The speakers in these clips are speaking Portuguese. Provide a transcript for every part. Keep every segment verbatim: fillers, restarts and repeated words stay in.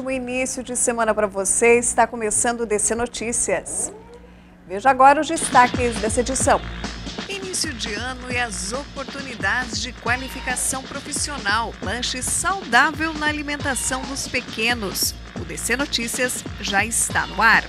ótimo início de semana para você. Está começando o D C Notícias. Veja agora os destaques dessa edição. Início de ano e as oportunidades de qualificação profissional. Lanche saudável na alimentação dos pequenos. O D C Notícias já está no ar.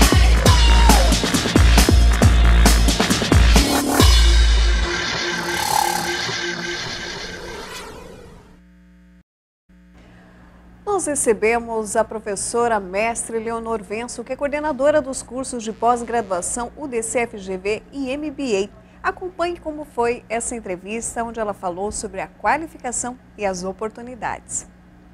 Nós recebemos a professora mestre Leonor Venço, que é coordenadora dos cursos de pós-graduação U D C F G V e M B A. Acompanhe como foi essa entrevista, onde ela falou sobre a qualificação e as oportunidades.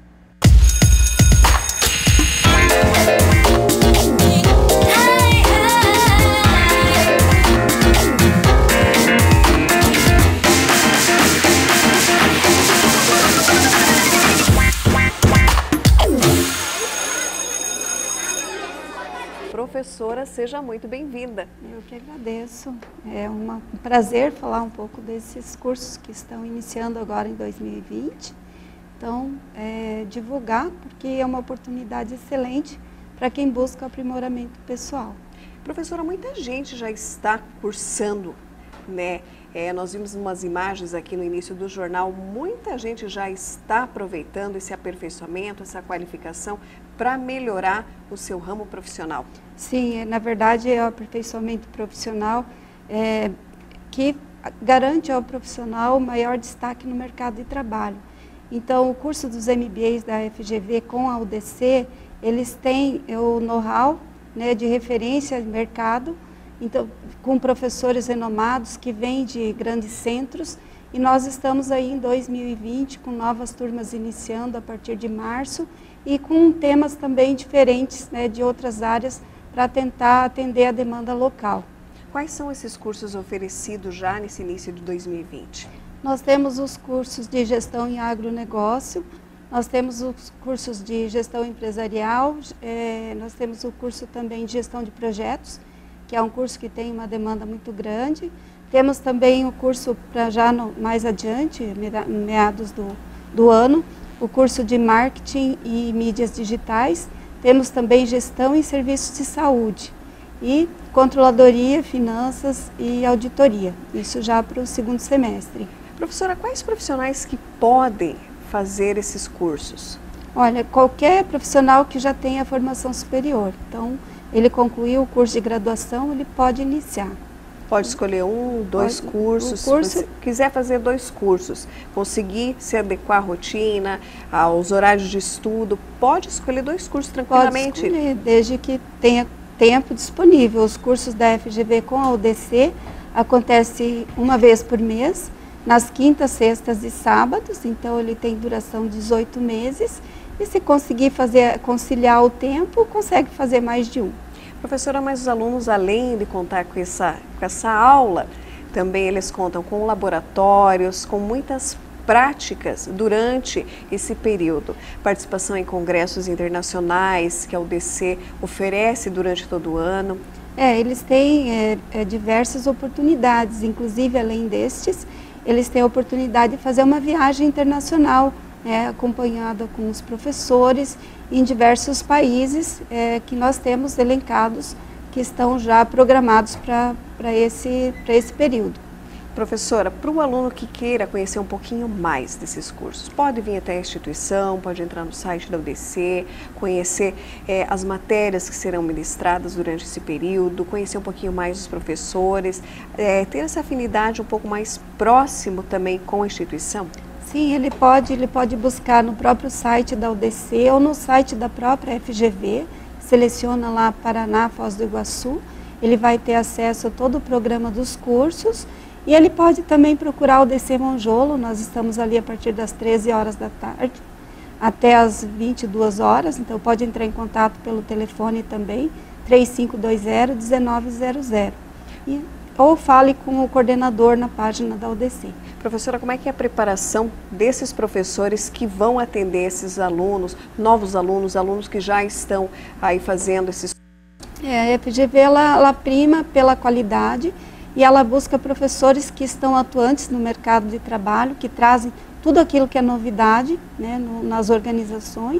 Professora, seja muito bem-vinda. Eu que agradeço. É um prazer falar um pouco desses cursos que estão iniciando agora em dois mil e vinte. Então, é, divulgar, porque é uma oportunidade excelente para quem busca aprimoramento pessoal. Professora, muita gente já está cursando, né? É, nós vimos umas imagens aqui no início do jornal, muita gente já está aproveitando esse aperfeiçoamento, essa qualificação para melhorar o seu ramo profissional. Sim, na verdade é o aperfeiçoamento profissional é, que garante ao profissional maior destaque no mercado de trabalho. Então, o curso dos M B As da F G V com a U D C, eles têm o know-how, né, de referência de mercado, então, com professores renomados que vêm de grandes centros, e nós estamos aí em dois mil e vinte com novas turmas iniciando a partir de março e com temas também diferentes, né, de outras áreas para tentar atender a demanda local. Quais são esses cursos oferecidos já nesse início de dois mil e vinte? Nós temos os cursos de gestão em agronegócio, nós temos os cursos de gestão empresarial, é, nós temos o curso também de gestão de projetos, que é um curso que tem uma demanda muito grande. Temos também o curso para já no, mais adiante, meados do, do ano, o curso de marketing e mídias digitais. Temos também gestão e serviços de saúde e controladoria, finanças e auditoria. Isso já para o segundo semestre. Professora, quais profissionais que podem fazer esses cursos? Olha, qualquer profissional que já tenha formação superior. Então, ele concluiu o curso de graduação, ele pode iniciar. Pode escolher um, dois pode, cursos, curso, se você quiser fazer dois cursos, conseguir se adequar à rotina, aos horários de estudo, pode escolher dois cursos tranquilamente? Pode escolher, desde que tenha tempo disponível. Os cursos da F G V com a U D C acontecem uma vez por mês, nas quintas, sextas e sábados, então ele tem duração de dezoito meses, e se conseguir fazer, conciliar o tempo, consegue fazer mais de um. Professora, mas os alunos, além de contar com essa, com essa aula, também eles contam com laboratórios, com muitas práticas durante esse período. Participação em congressos internacionais que a U D C oferece durante todo o ano. É, eles têm é, é, diversas oportunidades, inclusive além destes, eles têm a oportunidade de fazer uma viagem internacional, é, acompanhada com os professores em diversos países é, que nós temos elencados, que estão já programados para esse, para esse período. Professora, para o aluno que queira conhecer um pouquinho mais desses cursos, pode vir até a instituição, pode entrar no site da U D C, conhecer é, as matérias que serão ministradas durante esse período, conhecer um pouquinho mais os professores, é, ter essa afinidade um pouco mais próximo também com a instituição? Sim, ele pode, ele pode buscar no próprio site da U D C ou no site da própria F G V, seleciona lá Paraná, Foz do Iguaçu, ele vai ter acesso a todo o programa dos cursos. E ele pode também procurar o D C Monjolo, nós estamos ali a partir das treze horas da tarde até as vinte e duas horas, então pode entrar em contato pelo telefone também, três cinco dois zero, um nove zero zero. E, ou fale com o coordenador na página da U D C. Professora, como é que é a preparação desses professores que vão atender esses alunos, novos alunos, alunos que já estão aí fazendo esses... É, a F G V ela, ela prima pela qualidade, e ela busca professores que estão atuantes no mercado de trabalho, que trazem tudo aquilo que é novidade, né, no, nas organizações,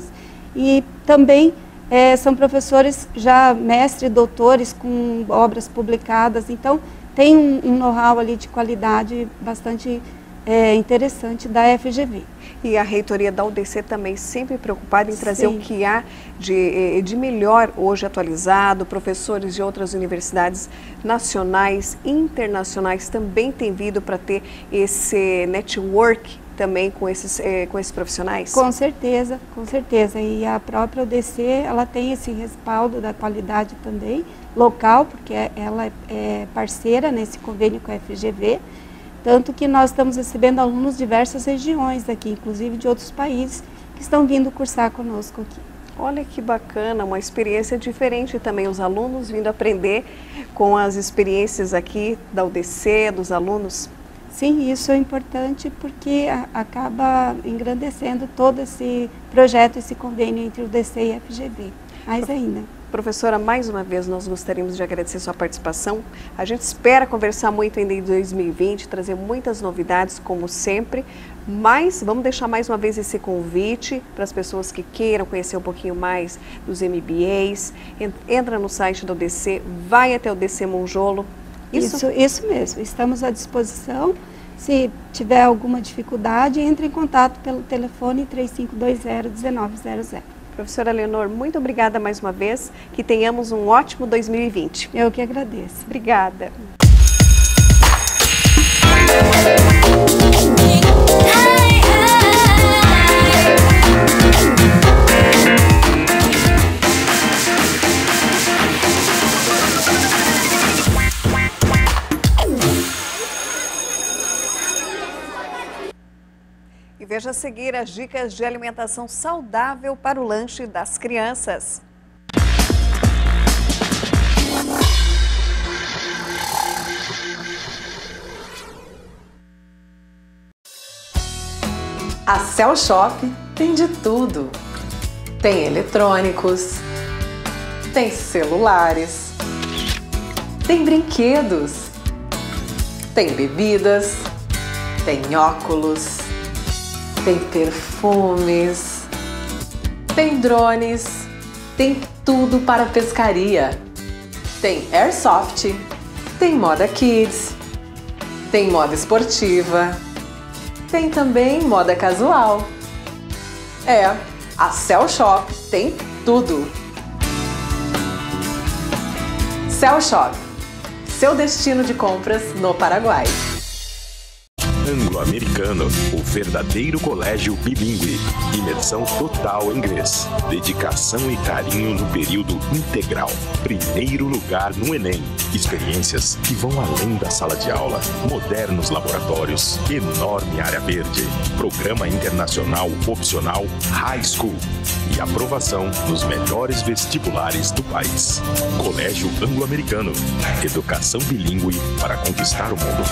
e também é, são professores já mestres, doutores com obras publicadas, então tem um, um know-how ali de qualidade bastante é, interessante da F G V. E a reitoria da U D C também sempre preocupada em trazer Sim. o que há de, de melhor hoje atualizado. Professores de outras universidades nacionais, internacionais também têm vindo para ter esse network também com esses, eh, com esses profissionais? Com certeza, com certeza. E a própria U D C, ela tem esse respaldo da qualidade também, local, porque ela é parceira nesse convênio com a F G V. Tanto que nós estamos recebendo alunos de diversas regiões aqui, inclusive de outros países, que estão vindo cursar conosco aqui. Olha que bacana, uma experiência diferente também, os alunos vindo aprender com as experiências aqui da U D C, dos alunos. Sim, isso é importante porque a, acaba engrandecendo todo esse projeto, esse convênio entre o U D C e a F G V, mais ainda. Professora, mais uma vez nós gostaríamos de agradecer sua participação. A gente espera conversar muito ainda em dois mil e vinte, trazer muitas novidades, como sempre. Mas vamos deixar mais uma vez esse convite para as pessoas que queiram conhecer um pouquinho mais dos M B As. Entra no site da U D C, vai até o U D C Monjolo. Isso? Isso, isso mesmo, estamos à disposição. Se tiver alguma dificuldade, entre em contato pelo telefone três cinco dois zero, um nove zero zero. Professora Leonor, muito obrigada mais uma vez, que tenhamos um ótimo dois mil e vinte. Eu que agradeço. Obrigada. E veja a seguir as dicas de alimentação saudável para o lanche das crianças. A Cell Shop tem de tudo. Tem eletrônicos, tem celulares, tem brinquedos, tem bebidas, tem óculos, tem perfumes, tem drones, tem tudo para pescaria. Tem airsoft, tem moda kids, tem moda esportiva, tem também moda casual. É, a Cell Shop tem tudo. Cell Shop, seu destino de compras no Paraguai. Anglo-Americano, o verdadeiro colégio bilíngue. Imersão total em inglês. Dedicação e carinho no período integral. Primeiro lugar no Enem. Experiências que vão além da sala de aula. Modernos laboratórios. Enorme área verde. Programa internacional opcional High School. E aprovação nos melhores vestibulares do país. Colégio Anglo-Americano. Educação bilíngue para conquistar o mundo.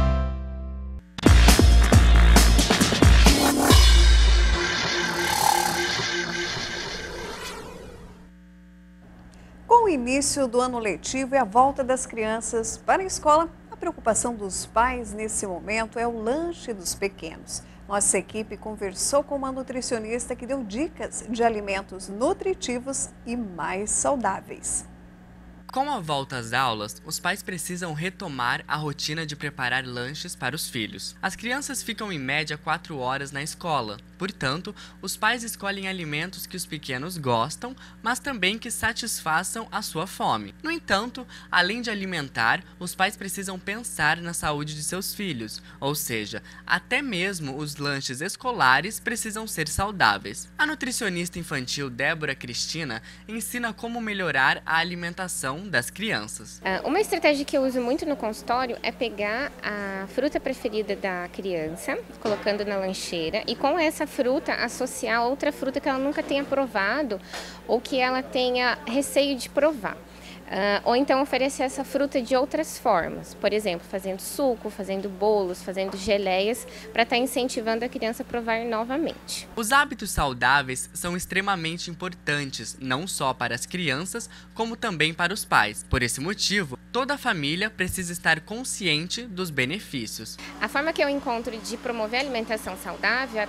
Com o início do ano letivo e a volta das crianças para a escola, a preocupação dos pais nesse momento é o lanche dos pequenos. Nossa equipe conversou com uma nutricionista que deu dicas de alimentos nutritivos e mais saudáveis. Com a volta às aulas, os pais precisam retomar a rotina de preparar lanches para os filhos. As crianças ficam em média quatro horas na escola. Portanto, os pais escolhem alimentos que os pequenos gostam, mas também que satisfaçam a sua fome. No entanto, além de alimentar, os pais precisam pensar na saúde de seus filhos, ou seja, até mesmo os lanches escolares precisam ser saudáveis. A nutricionista infantil Débora Cristina ensina como melhorar a alimentação das crianças. Uma estratégia que eu uso muito no consultório é pegar a fruta preferida da criança, colocando na lancheira, e com essa fruta associar outra fruta que ela nunca tenha provado ou que ela tenha receio de provar. Uh, ou então oferecer essa fruta de outras formas, por exemplo, fazendo suco, fazendo bolos, fazendo geleias, para estar incentivando a criança a provar novamente. Os hábitos saudáveis são extremamente importantes, não só para as crianças, como também para os pais. Por esse motivo, toda a família precisa estar consciente dos benefícios. A forma que eu encontro de promover a alimentação saudável é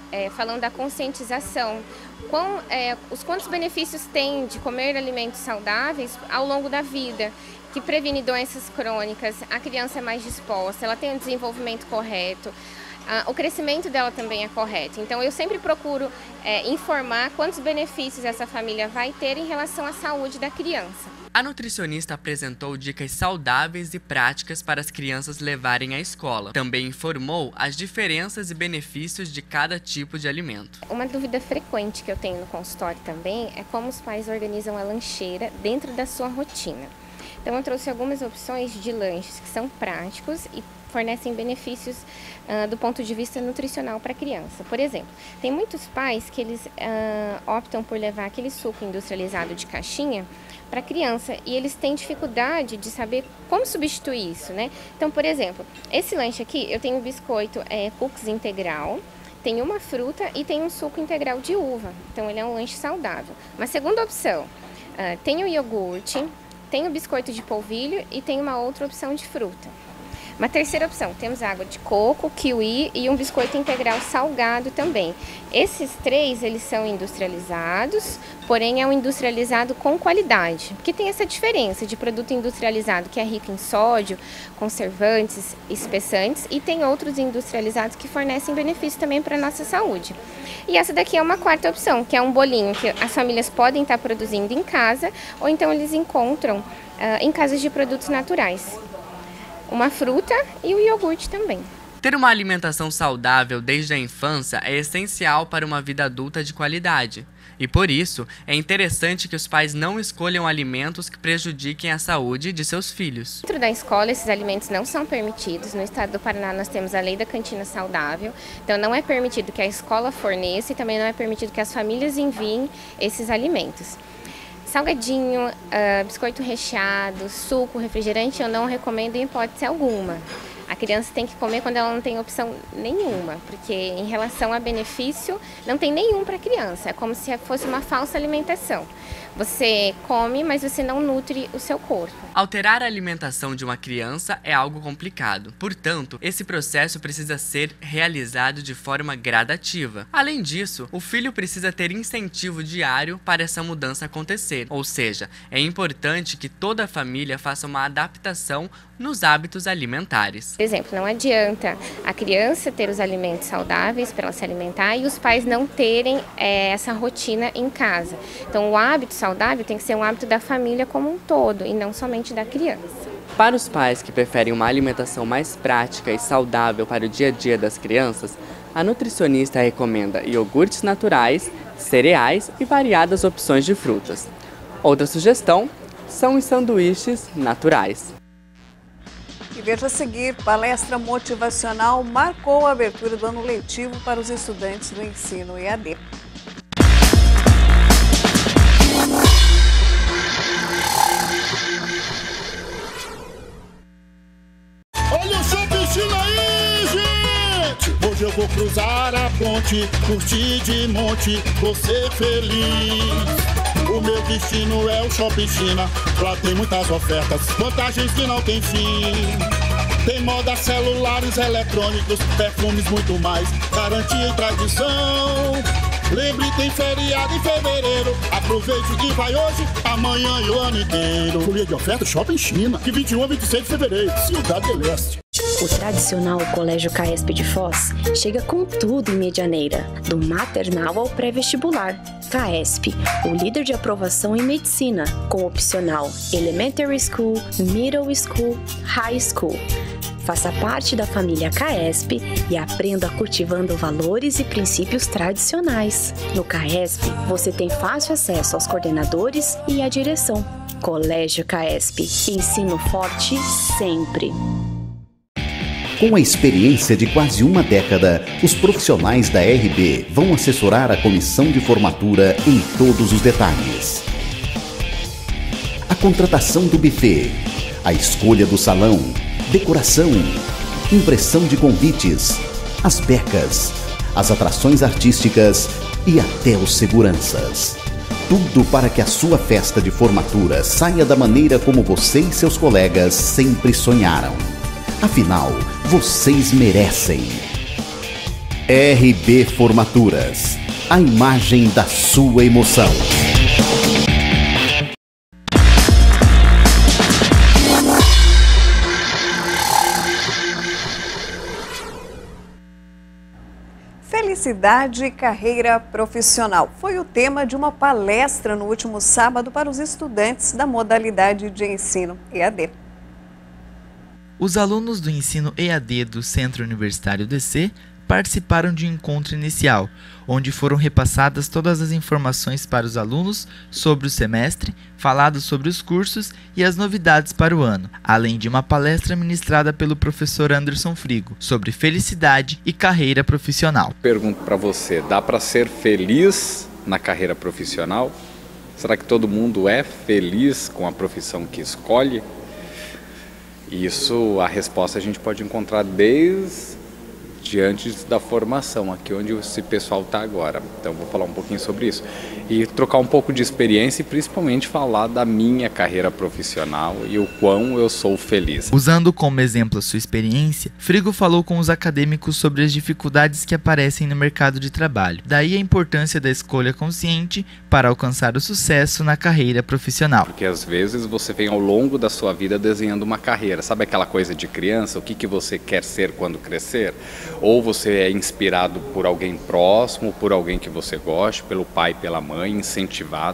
é, falando da conscientização. Quão, é, os quantos benefícios tem de comer alimentos saudáveis ao longo da vida, que previne doenças crônicas, a criança é mais disposta, ela tem um desenvolvimento correto, a, o crescimento dela também é correto. Então eu sempre procuro é, informar quantos benefícios essa família vai ter em relação à saúde da criança. A nutricionista apresentou dicas saudáveis e práticas para as crianças levarem à escola. Também informou as diferenças e benefícios de cada tipo de alimento. Uma dúvida frequente que eu tenho no consultório também é como os pais organizam a lancheira dentro da sua rotina. Então eu trouxe algumas opções de lanches que são práticos e fornecem benefícios uh, do ponto de vista nutricional para a criança. Por exemplo, tem muitos pais que eles uh, optam por levar aquele suco industrializado de caixinha para a criança e eles têm dificuldade de saber como substituir isso, né? Então, por exemplo, esse lanche aqui, eu tenho biscoito é, cookies integral, tem uma fruta e tem um suco integral de uva. Então, ele é um lanche saudável. Uma segunda opção, uh, tem o iogurte, tem o biscoito de polvilho e tem uma outra opção de fruta. Uma terceira opção, temos água de coco, kiwi e um biscoito integral salgado também. Esses três, eles são industrializados, porém é um industrializado com qualidade. Porque tem essa diferença de produto industrializado que é rico em sódio, conservantes, espessantes, e tem outros industrializados que fornecem benefícios também para a nossa saúde. E essa daqui é uma quarta opção, que é um bolinho que as famílias podem estar produzindo em casa, ou então eles encontram uh, em casas de produtos naturais. Uma fruta e o iogurte também. Ter uma alimentação saudável desde a infância é essencial para uma vida adulta de qualidade. E por isso, é interessante que os pais não escolham alimentos que prejudiquem a saúde de seus filhos. Dentro da escola, esses alimentos não são permitidos. No estado do Paraná, nós temos a lei da cantina saudável. Então, não é permitido que a escola forneça e também não é permitido que as famílias enviem esses alimentos. Salgadinho, uh, biscoito recheado, suco, refrigerante, eu não recomendo em hipótese alguma. A criança tem que comer quando ela não tem opção nenhuma, porque em relação a benefício, não tem nenhum para a criança. É como se fosse uma falsa alimentação. Você come, mas você não nutre o seu corpo. Alterar a alimentação de uma criança é algo complicado. Portanto, esse processo precisa ser realizado de forma gradativa. Além disso, o filho precisa ter incentivo diário para essa mudança acontecer. Ou seja, é importante que toda a família faça uma adaptação nos hábitos alimentares. Por exemplo, não adianta a criança ter os alimentos saudáveis para ela se alimentar e os pais não terem é, essa rotina em casa. Então, o hábito saudável tem que ser um hábito da família como um todo e não somente da criança. Para os pais que preferem uma alimentação mais prática e saudável para o dia a dia das crianças, a nutricionista recomenda iogurtes naturais, cereais e variadas opções de frutas. Outra sugestão são os sanduíches naturais. E veja a seguir, palestra motivacional marcou a abertura do ano letivo para os estudantes do ensino E A D. Olha o seu piscina aí, gente! Hoje eu vou cruzar a ponte, curtir de monte, vou ser feliz. O meu destino é o Shopping China, lá tem muitas ofertas, vantagens que não tem fim. Tem moda, celulares, eletrônicos, perfumes, muito mais, garantia e tradição. Lembre, tem feriado em fevereiro, aproveite que vai hoje, amanhã e o ano inteiro. Folia de oferta Shopping China, de vinte e um a vinte e seis de fevereiro, Cidade do Leste. O tradicional Colégio CAESP de Foz chega com tudo em Medianeira, do maternal ao pré-vestibular. CAESP, o líder de aprovação em medicina, com opcional Elementary School, Middle School, High School. Faça parte da família CAESP e aprenda cultivando valores e princípios tradicionais. No CAESP, você tem fácil acesso aos coordenadores e à direção. Colégio CAESP, ensino forte sempre. Com a experiência de quase uma década, os profissionais da R B vão assessorar a comissão de formatura em todos os detalhes. A contratação do buffet, a escolha do salão, decoração, impressão de convites, as becas, as atrações artísticas e até os seguranças. Tudo para que a sua festa de formatura saia da maneira como você e seus colegas sempre sonharam. Afinal, vocês merecem. R B Formaturas, a imagem da sua emoção. Felicidade e carreira profissional foi o tema de uma palestra no último sábado para os estudantes da modalidade de ensino E A D. Os alunos do ensino E A D do Centro Universitário D C participaram de um encontro inicial, onde foram repassadas todas as informações para os alunos sobre o semestre, falado sobre os cursos e as novidades para o ano, além de uma palestra ministrada pelo professor Anderson Frigo sobre felicidade e carreira profissional. Pergunto para você, dá para ser feliz na carreira profissional? Será que todo mundo é feliz com a profissão que escolhe? Isso, a resposta a gente pode encontrar desde antes da formação, aqui onde esse pessoal está agora. Então vou falar um pouquinho sobre isso e trocar um pouco de experiência e principalmente falar da minha carreira profissional e o quão eu sou feliz. Usando como exemplo a sua experiência, Frigo falou com os acadêmicos sobre as dificuldades que aparecem no mercado de trabalho. Daí a importância da escolha consciente para alcançar o sucesso na carreira profissional. Porque às vezes você vem ao longo da sua vida desenhando uma carreira. Sabe aquela coisa de criança? O que, que você quer ser quando crescer? Ou você é inspirado por alguém próximo, por alguém que você goste, pelo pai, pela mãe, incentivado.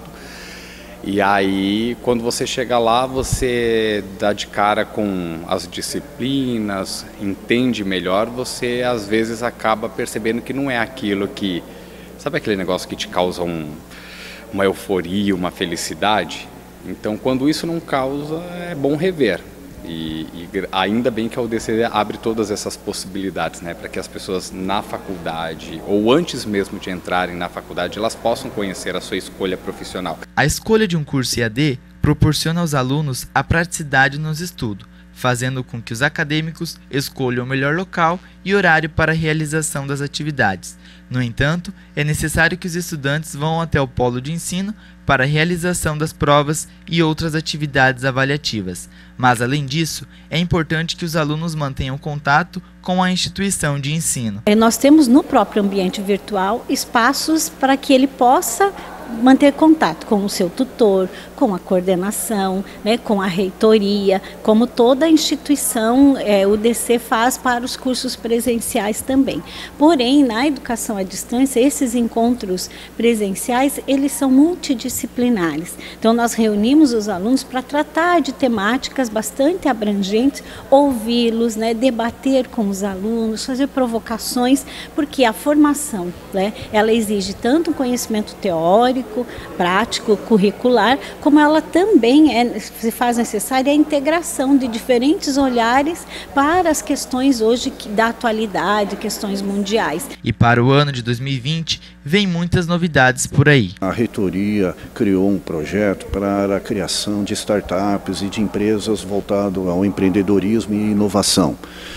E aí, quando você chega lá, você dá de cara com as disciplinas, entende melhor, você às vezes acaba percebendo que não é aquilo que... Sabe aquele negócio que te causa um, uma euforia, uma felicidade? Então, quando isso não causa, é bom rever. E, e ainda bem que a U D C abre todas essas possibilidades, né, para que as pessoas na faculdade ou antes mesmo de entrarem na faculdade elas possam conhecer a sua escolha profissional. A escolha de um curso E A D proporciona aos alunos a praticidade nos estudos, fazendo com que os acadêmicos escolham o melhor local e horário para a realização das atividades. No entanto, é necessário que os estudantes vão até o polo de ensino para a realização das provas e outras atividades avaliativas. Mas, além disso, é importante que os alunos mantenham contato com a instituição de ensino. Nós temos no próprio ambiente virtual espaços para que ele possa manter contato com o seu tutor, com a coordenação, né, com a reitoria, como toda a instituição é, U D C faz para os cursos presenciais também. Porém, na educação à distância, esses encontros presenciais, eles são multidisciplinares. Então, nós reunimos os alunos para tratar de temáticas bastante abrangentes, ouvi-los, né, debater com os alunos, fazer provocações, porque a formação, né, ela exige tanto um conhecimento teórico, prático, curricular, como ela também é, se faz necessária a integração de diferentes olhares para as questões hoje da atualidade, questões mundiais. E para o ano de dois mil e vinte, vem muitas novidades por aí. A reitoria criou um projeto para a criação de startups e de empresas voltado ao empreendedorismo e inovação.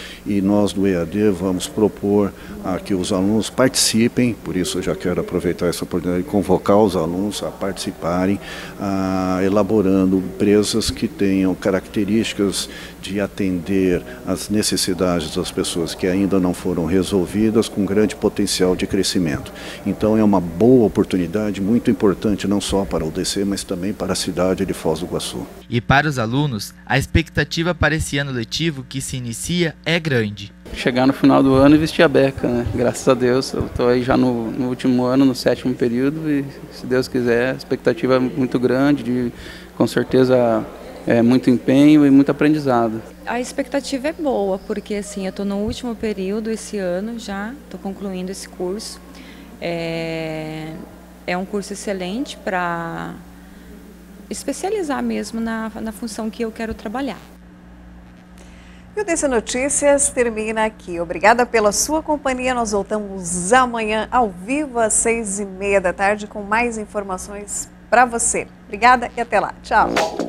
E nós do E A D vamos propor a que os alunos participem, por isso eu já quero aproveitar essa oportunidade de convocar os alunos a participarem, a, elaborando empresas que tenham características de atender às necessidades das pessoas que ainda não foram resolvidas, com grande potencial de crescimento. Então é uma boa oportunidade, muito importante não só para o U D C, mas também para a cidade de Foz do Iguaçu. E para os alunos, a expectativa para esse ano letivo que se inicia é grande. Chegar no final do ano e vestir a beca, né? Graças a Deus, eu estou aí já no, no último ano, no sétimo período, e se Deus quiser, a expectativa é muito grande, de, com certeza é muito empenho e muito aprendizado. A expectativa é boa, porque assim, eu estou no último período esse ano já, estou concluindo esse curso. É, é um curso excelente para especializar mesmo na, na função que eu quero trabalhar. E o D C Notícias termina aqui. Obrigada pela sua companhia. Nós voltamos amanhã ao vivo às seis e meia da tarde com mais informações para você. Obrigada e até lá. Tchau.